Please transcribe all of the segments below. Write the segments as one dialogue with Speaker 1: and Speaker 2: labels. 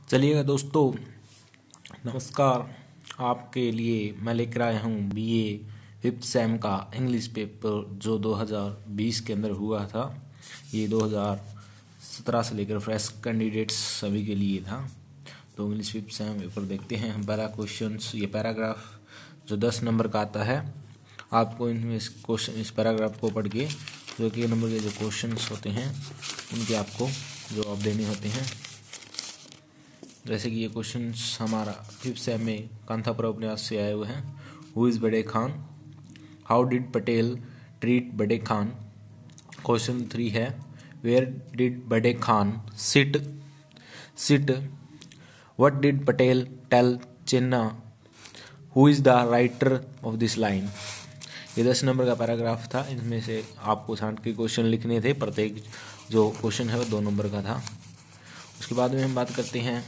Speaker 1: चलिएगा दोस्तों, नमस्कार। आपके लिए मैं लेकर आया हूँ बीए फिफ्थ सेम का इंग्लिश पेपर जो 2020 के अंदर हुआ था। ये 2017 से लेकर फ्रेश कैंडिडेट्स सभी के लिए था। तो इंग्लिश फिफ्थ सेम पेपर देखते हैं हम। पहला क्वेश्चन, ये पैराग्राफ जो 10 नंबर का आता है, आपको इस पैराग्राफ को पढ़ के जो कि नंबर के जो क्वेश्चंस होते हैं उनके आपको जवाब देने होते हैं। जैसे कि ये क्वेश्चंस हमारा फिफ्थ सेम में कांथापुरा उपन्यास से आए हुए हैं। Who is Bade Khan? How did Patel treat Bade Khan? Question 3 है, where did Bade Khan sit? What did Patel tell Chenna? Who is the writer of this line? ये 10 नंबर का पैराग्राफ था। इनमें से आपको 60 के क्वेश्चन लिखने थे। प्रत्येक जो क्वेश्चन है वो 2 नंबर का था। उसके बाद में हम बात करते हैं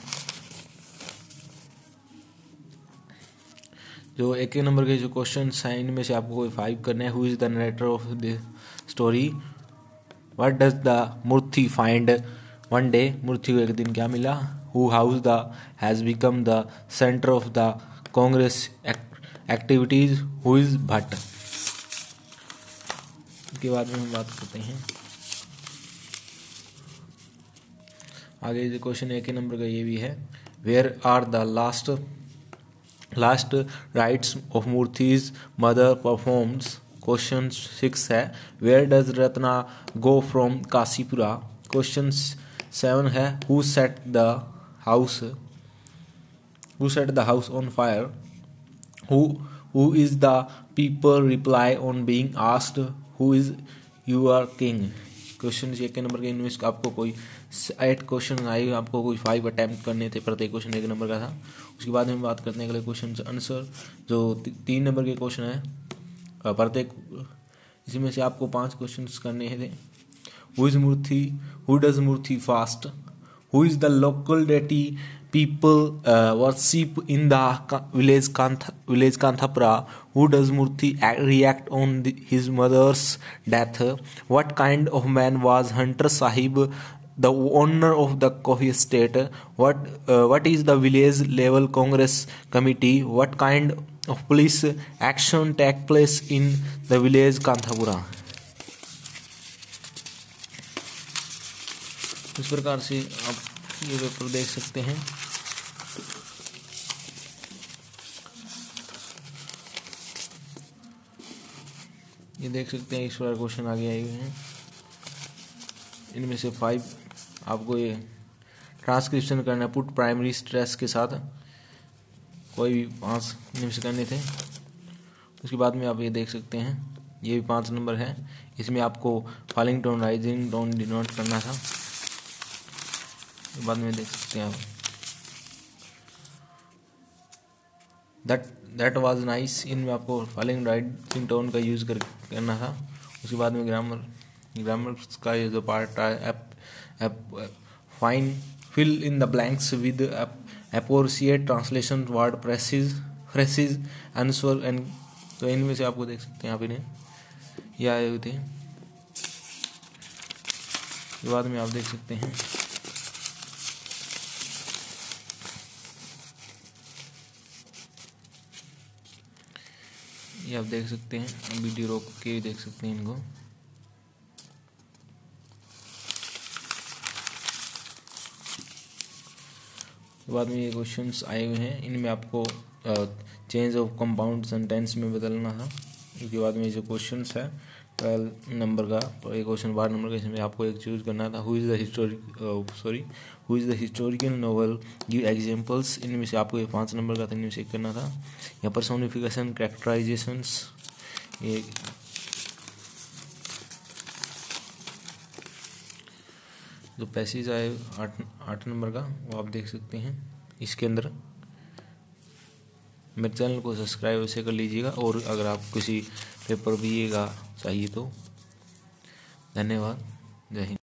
Speaker 1: जो 1 नंबर के जो क्वेश्चन हैं, इनमें से आपको कोई 5 करने हैं। Who is the narrator of the story? What does the Moorthy find one day? Moorthy को एक दिन क्या मिला? Who house the has become the centre of the Congress activities? Who is Bhatt? के बाद में हम बात करते हैं आगे। जो क्वेश्चन 1 नंबर का ये भी है, where are the last rites of Moorthy's mother performs? Question 6 है, where does Ratna go from Kashipura? Question 7 है, who set the house on fire? Who is the people reply on being asked who is your king? Question 1 number के इनमें आपको कोई 8 question आए, आपको कोई 5 attempt करने थे। प्रत्येक क्वेश्चन 1 नंबर का था। उसके बाद हम बात करते हैं अगले क्वेश्चन आंसर जो 3 नंबर के क्वेश्चन है। प्रत्येक इसी में से आपको 5 क्वेश्चन करने थे। Who does Moorthy fast? Who is the local deity people worship in the village Kanthapura? Who does Murthy react on his mother's death? What kind of man was Hunter Sahib, the owner of the coffee estate? What is the village level Congress committee? What kind of police action take place in the village Kanthapura? इस प्रकार से आप ये paper देख सकते हैं। ये देख सकते हैं, इस बार क्वेश्चन आगे आए हुए हैं। इनमें से 5 आपको ये ट्रांसक्रिप्शन करना है पुट प्राइमरी स्ट्रेस के साथ। कोई भी 5 इनमें से करने थे। उसके बाद में आप ये देख सकते हैं, ये भी 5 नंबर है। इसमें आपको falling tone, rising tone denote करना था। बाद में देख सकते हैं आप, दैट वाज नाइस। इनमें आपको फॉलिंग राइजिंग टोन का यूज करना था। उसके बाद में ग्रामर का ये जो पार्ट है, fine fill in the blanks with appropriate translation word phrases answer end. तो इनमें से आपको देख सकते हैं आप इन्हें ये आए हुए थे। बाद में आप देख सकते हैं ये आप देख सकते हैं, वीडियो रोक के देख सकते हैं इनको। बाद में ये क्वेश्चंस आए हुए हैं। इनमें आपको चेंज ऑफ कंपाउंड सेंटेंस में बदलना था। इसके बाद में जो क्वेश्चंस है 12 नंबर का, तो एक क्वेश्चन 12 नंबर का, इसमें आपको एक चूज करना था। Who is the historical novel? Give examples. इनमें से आपको ये 5 नंबर का था, इनमें से एक करना था। या पर्सोनिफिकेशन, कैरेक्टराइजेशंस। ये जो पैसेज आए 8 नंबर का, वो आप देख सकते हैं इसके अंदर। मेरे चैनल को सब्सक्राइब वैसे कर लीजिएगा, और अगर आप किसी पेपर दिएगा चाहिए तो। धन्यवाद, जय हिंद।